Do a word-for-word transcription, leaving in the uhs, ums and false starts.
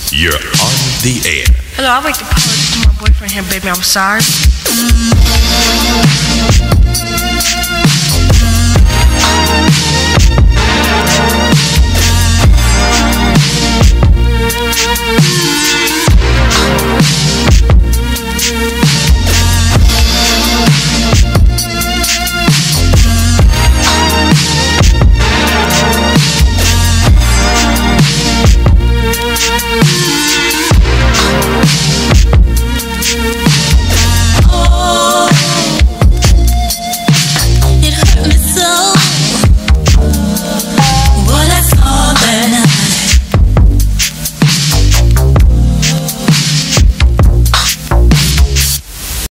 You're on the air. Hello, I'd like to apologize to my boyfriend here, baby. I'm sorry.